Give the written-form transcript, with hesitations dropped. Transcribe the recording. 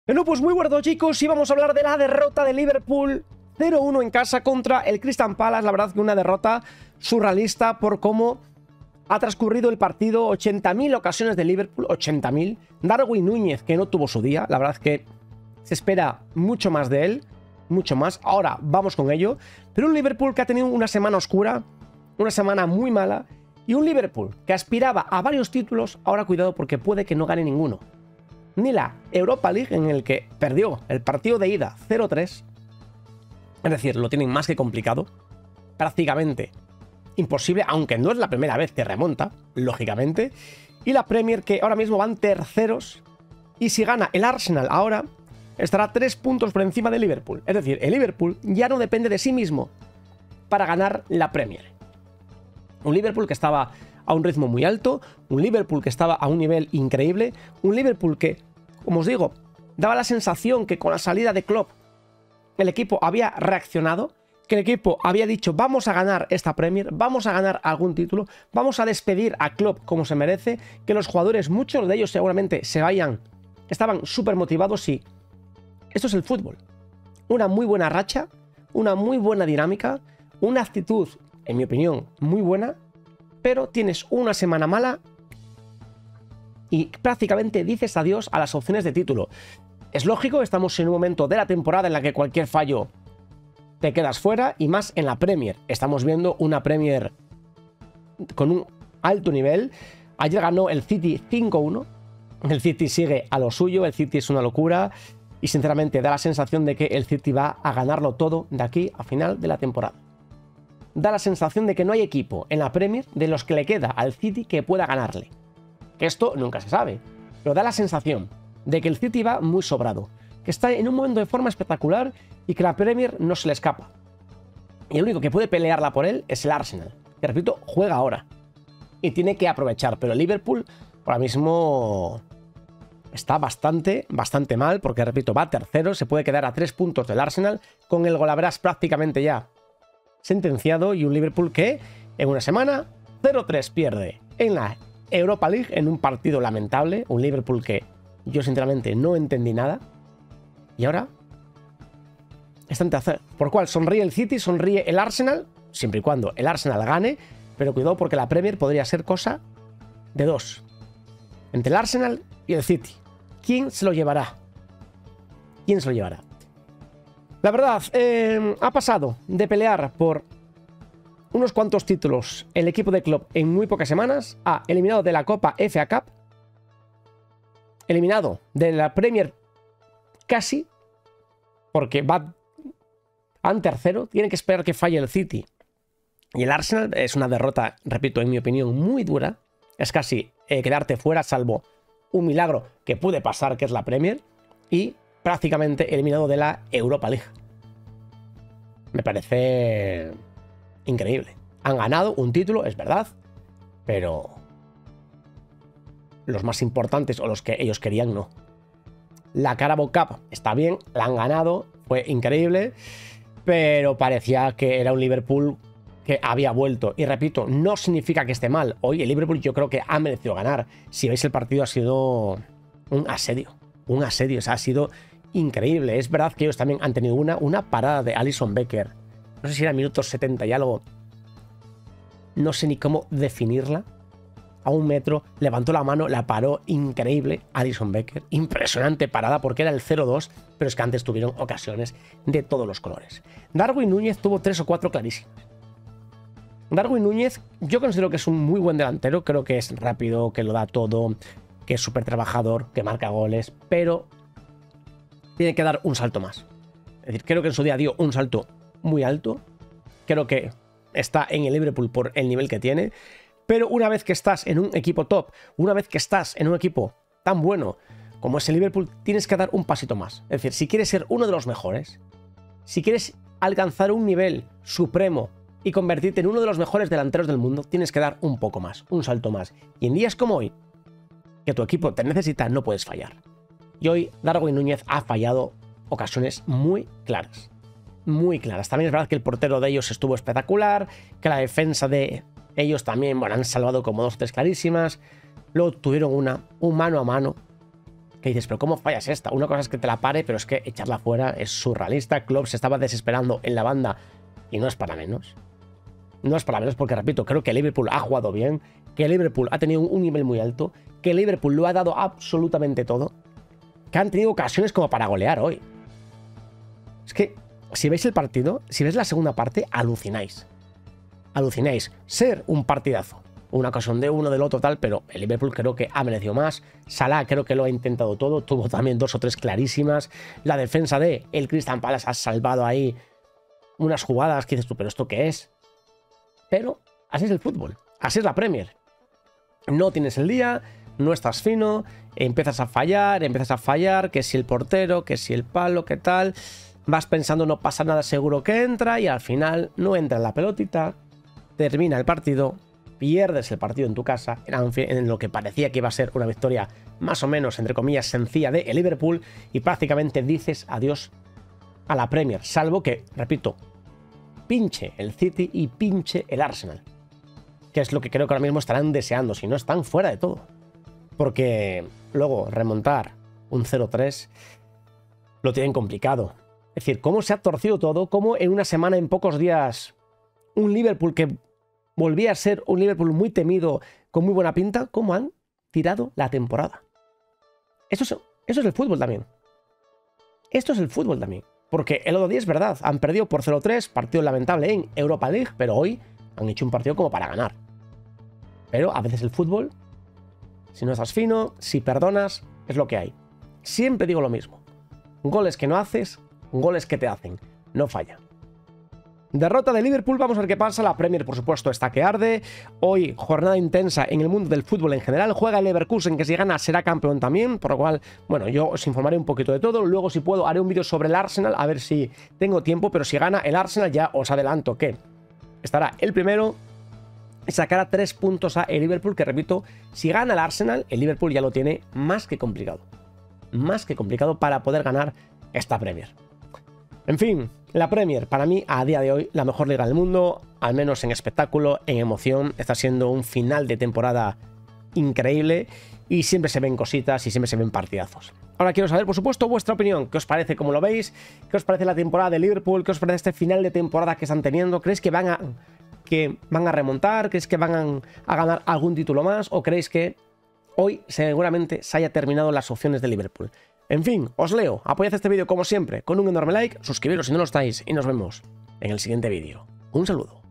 Bueno, pues muy bueno, chicos, y vamos a hablar de la derrota de Liverpool 0-1 en casa contra el Crystal Palace. La verdad que una derrota surrealista por cómo ha transcurrido el partido. 80.000 ocasiones de Liverpool, 80.000. Darwin Núñez, que no tuvo su día. La verdad que se espera mucho más de él, mucho más. Ahora vamos con ello. Pero un Liverpool que ha tenido una semana oscura, una semana muy mala, y un Liverpool que aspiraba a varios títulos. Ahora cuidado porque puede que no gane ninguno. Ni la Europa League, en el que perdió el partido de ida 0-3. Es decir, lo tienen más que complicado. Prácticamente imposible, aunque no es la primera vez que remonta, lógicamente. Y la Premier, que ahora mismo van terceros. Y si gana el Arsenal ahora, estará 3 puntos por encima de Liverpool. Es decir, el Liverpool ya no depende de sí mismo para ganar la Premier. Un Liverpool que estaba a un ritmo muy alto, un Liverpool que estaba a un nivel increíble, un Liverpool que, como os digo, daba la sensación que con la salida de Klopp el equipo había reaccionado, que el equipo había dicho vamos a ganar esta Premier, vamos a ganar algún título, vamos a despedir a Klopp como se merece, que los jugadores, muchos de ellos seguramente se vayan, estaban súper motivados y esto es el fútbol. Una muy buena racha, una muy buena dinámica, una actitud, en mi opinión, muy buena, pero tienes una semana mala y prácticamente dices adiós a las opciones de título. Es lógico, estamos en un momento de la temporada en la que cualquier fallo te quedas fuera, y más en la Premier. Estamos viendo una Premier con un alto nivel. Ayer ganó el City 5-1. El City sigue a lo suyo, el City es una locura y sinceramente da la sensación de que el City va a ganarlo todo de aquí a final de la temporada. Da la sensación de que no hay equipo en la Premier de los que le queda al City que pueda ganarle. Que esto nunca se sabe, pero da la sensación de que el City va muy sobrado, que está en un momento de forma espectacular y que la Premier no se le escapa. Y el único que puede pelearla por él es el Arsenal, que repito, juega ahora y tiene que aprovechar, pero el Liverpool ahora mismo está bastante mal, porque repito, va tercero, se puede quedar a 3 puntos del Arsenal, con el golaveras prácticamente ya sentenciado, y un Liverpool que en una semana 0-3 pierde en la Europa League en un partido lamentable, un Liverpool que yo sinceramente no entendí nada, y ahora está en tercero, por cual sonríe el City, sonríe el Arsenal, siempre y cuando el Arsenal gane, pero cuidado porque la Premier podría ser cosa de dos, entre el Arsenal y el City. ¿Quién se lo llevará? ¿Quién se lo llevará? La verdad, ha pasado de pelear por unos cuantos títulos el equipo de Klopp en muy pocas semanas a eliminado de la Copa FA Cup, eliminado de la Premier casi, porque van tercero, tiene que esperar que falle el City. Y el Arsenal es una derrota, repito, en mi opinión, muy dura. Es casi quedarte fuera, salvo un milagro que puede pasar, que es la Premier, y prácticamente eliminado de la Europa League. Me parece increíble. Han ganado un título, es verdad, pero los más importantes o los que ellos querían no. La Carabao Cup está bien, la han ganado, fue increíble, pero parecía que era un Liverpool que había vuelto. Y repito, no significa que esté mal. Hoy el Liverpool yo creo que ha merecido ganar. Si veis el partido ha sido un asedio. Un asedio, o sea, ha sido increíble. Es verdad que ellos también han tenido una parada de Alisson Becker. No sé si era minutos 70 y algo. No sé ni cómo definirla. A 1 metro, levantó la mano, la paró, increíble, Alisson Becker. Impresionante parada porque era el 0-2, pero es que antes tuvieron ocasiones de todos los colores. Darwin Núñez tuvo 3 o 4 clarísimas. Darwin Núñez, yo considero que es un muy buen delantero, creo que es rápido, que lo da todo, que es súper trabajador, que marca goles, pero tiene que dar un salto más. Es decir, creo que en su día dio un salto muy alto, creo que está en el Liverpool por el nivel que tiene, pero una vez que estás en un equipo top, una vez que estás en un equipo tan bueno como es el Liverpool, tienes que dar un pasito más. Es decir, si quieres ser uno de los mejores, si quieres alcanzar un nivel supremo y convertirte en uno de los mejores delanteros del mundo, tienes que dar un poco más, un salto más. Y en días como hoy, que tu equipo te necesita, no puedes fallar. Y hoy Darwin Núñez ha fallado ocasiones muy claras. Muy claras. También es verdad que el portero de ellos estuvo espectacular, que la defensa de ellos también, bueno, han salvado como 2 o 3 clarísimas. Luego tuvieron un mano a mano Que dices, pero ¿cómo fallas esta? Una cosa es que te la pare, pero es que echarla fuera es surrealista. Klopp se estaba desesperando en la banda y no es para menos. No es para menos porque, repito, creo que Liverpool ha jugado bien, que Liverpool ha tenido un nivel muy alto, que Liverpool lo ha dado absolutamente todo, que han tenido ocasiones como para golear hoy. Es que, si veis el partido, si veis la segunda parte, alucináis. Alucináis. Ser un partidazo. Una ocasión de uno, del otro, tal, pero el Liverpool creo que ha merecido más. Salah creo que lo ha intentado todo, tuvo también 2 o 3 clarísimas. La defensa de el Crystal Palace ha salvado ahí unas jugadas que dices tú, ¿pero esto qué es? Pero así es el fútbol, así es la Premier. No tienes el día, no estás fino, empiezas a fallar, que si el portero, que si el palo, que tal. Vas pensando no pasa nada, seguro que entra, y al final no entra la pelotita, termina el partido, pierdes el partido en tu casa, en lo que parecía que iba a ser una victoria más o menos, entre comillas, sencilla de el Liverpool, y prácticamente dices adiós a la Premier, salvo que, repito, pinche el City y pinche el Arsenal, que es lo que creo que ahora mismo estarán deseando, si no están fuera de todo. Porque luego remontar un 0-3 lo tienen complicado. Es decir, cómo se ha torcido todo, cómo en una semana, en pocos días, un Liverpool que volvía a ser un Liverpool muy temido, con muy buena pinta, cómo han tirado la temporada. Eso es el fútbol también. Esto es el fútbol también. Porque el otro día es verdad, han perdido por 0-3, partido lamentable en Europa League, pero hoy han hecho un partido como para ganar. Pero a veces el fútbol, si no estás fino, si perdonas, es lo que hay. Siempre digo lo mismo. Goles que no haces, goles que te hacen. No falla. Derrota de Liverpool, vamos a ver qué pasa. La Premier, por supuesto, está que arde. Hoy, jornada intensa en el mundo del fútbol en general. Juega el Leverkusen, que si gana será campeón también. Por lo cual, bueno, yo os informaré un poquito de todo. Luego, si puedo, haré un vídeo sobre el Arsenal, a ver si tengo tiempo. Pero si gana el Arsenal, ya os adelanto que estará el primero y sacará 3 puntos a el Liverpool, que repito, si gana el Arsenal, el Liverpool ya lo tiene más que complicado. Más que complicado para poder ganar esta Premier. En fin, la Premier, para mí, a día de hoy, la mejor liga del mundo, al menos en espectáculo, en emoción. Está siendo un final de temporada increíble y siempre se ven cositas y siempre se ven partidazos. Ahora quiero saber, por supuesto, vuestra opinión. ¿Qué os parece? ¿Cómo lo veis? ¿Qué os parece la temporada de Liverpool? ¿Qué os parece este final de temporada que están teniendo? ¿Creéis que van a remontar? ¿Creéis que van a ganar algún título más? ¿O creéis que hoy seguramente se haya terminado las opciones de Liverpool? En fin, os leo, apoyad este vídeo como siempre con un enorme like, suscribiros si no lo estáis y nos vemos en el siguiente vídeo. Un saludo.